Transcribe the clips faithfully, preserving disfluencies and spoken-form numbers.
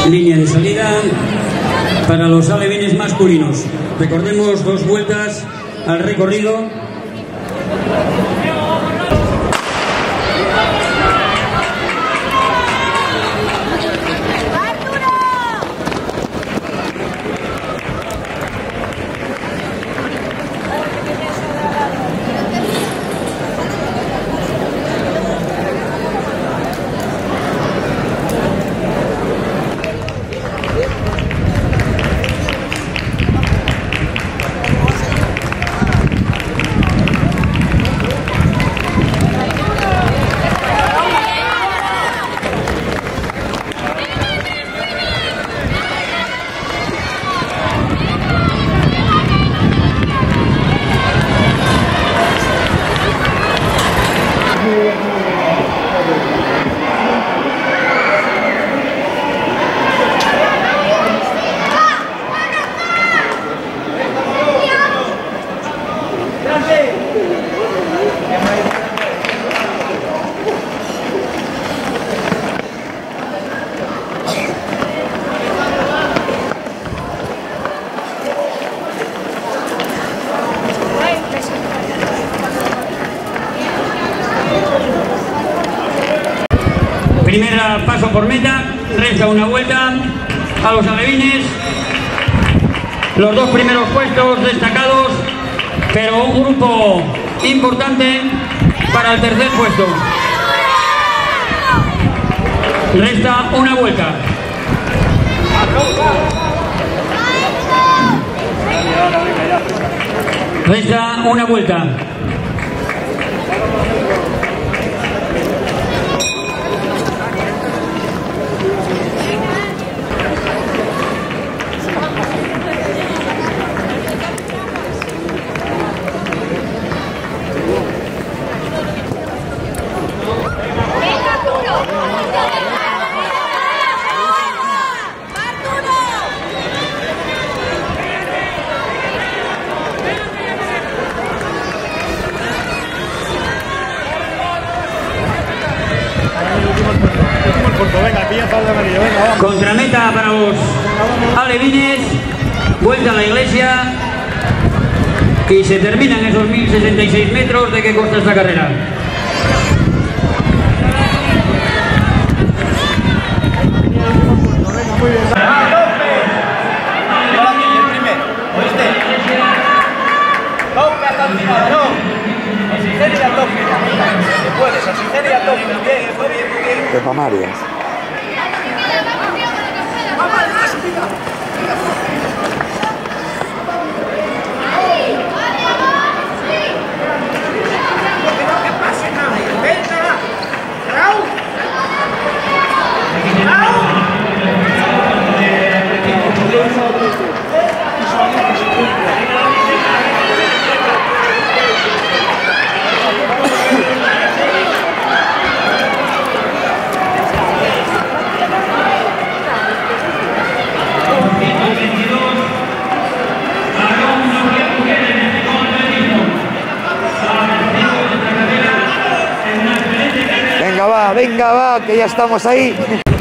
Línea de salida para los alevines masculinos. Recordemos dos vueltas al recorrido. Primera paso por meta, resta una vuelta a los alevines. Los dos primeros puestos destacados, pero un grupo importante para el tercer puesto. Resta una vuelta. Resta una vuelta. Contrameta para los alevines, vuelta a la iglesia y se terminan esos mil sesenta y seis metros de que consta esta carrera. Pepa Marias. Venga va, venga va, que ya estamos ahí.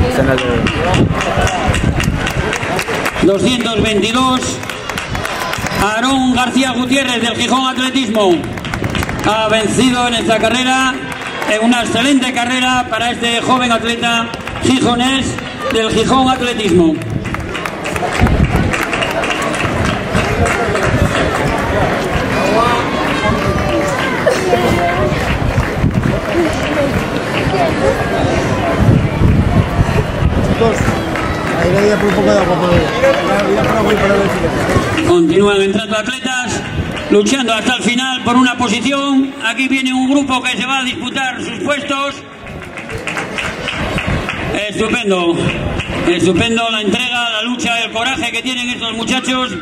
doscientos veintidós, Aarón García Gutiérrez del Gijón Atletismo ha vencido en esta carrera, en una excelente carrera para este joven atleta gijonés del Gijón Atletismo. Continúan entrando atletas, luchando hasta el final por una posición. Aquí viene un grupo que se va a disputar sus puestos. Estupendo, estupendo la entrega, la lucha, el coraje que tienen estos muchachos.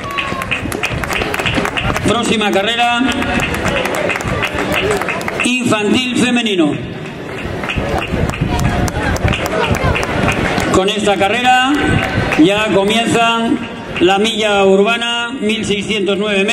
Próxima carrera, infantil femenino. Con esta carrera ya comienzan la milla urbana, mil seiscientos nueve metros.